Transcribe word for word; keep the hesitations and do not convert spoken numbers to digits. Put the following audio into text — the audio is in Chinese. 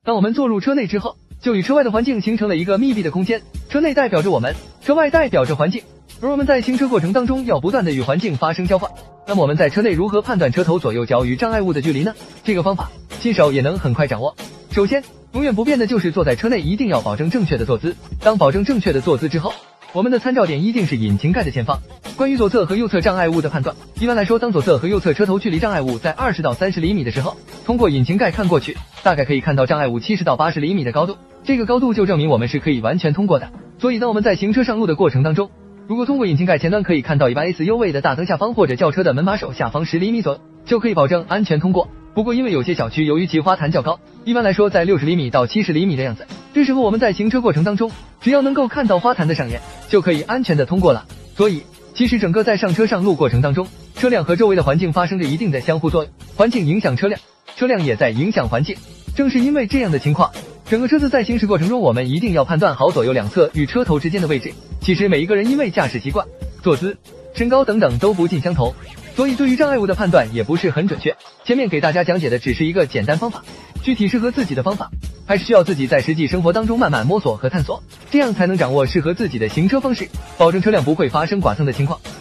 当我们坐入车内之后，就与车外的环境形成了一个密闭的空间，车内代表着我们，车外代表着环境。而我们在行车过程当中要不断的与环境发生交换。那么我们在车内如何判断车头左右角与障碍物的距离呢？这个方法新手也能很快掌握。首先，永远不变的就是坐在车内一定要保证正确的坐姿。当保证正确的坐姿之后，我们的参照点一定是引擎盖的前方。关于左侧和右侧障碍物的判断，一般来说，当左侧和右侧车头距离障碍物在二十到三十厘米的时候，通过引擎盖看过去，大概可以看到障碍物七十到八十厘米的高度，这个高度就证明我们是可以完全通过的。所以当我们在行车上路的过程当中，如果通过引擎盖前端可以看到一般 S U V 的大灯下方或者轿车的门把手下方十厘米左右，就可以保证安全通过。不过因为有些小区由于其花坛较高，一般来说在六十厘米到七十厘米的样子，这时候我们在行车过程当中，只要能够看到花坛的上沿，就可以安全的通过了。所以其实整个在上车上路过程当中，车辆和周围的环境发生着一定的相互作用，环境影响车辆，车辆也在影响环境。正是因为这样的情况，整个车子在行驶过程中，我们一定要判断好左右两侧与车头之间的位置。其实每一个人因为驾驶习惯、坐姿、身高等等都不尽相同，所以对于障碍物的判断也不是很准确。前面给大家讲解的只是一个简单方法，具体适合自己的方法，还是需要自己在实际生活当中慢慢摸索和探索，这样才能掌握适合自己的行车方式，保证车辆不会发生剐蹭的情况。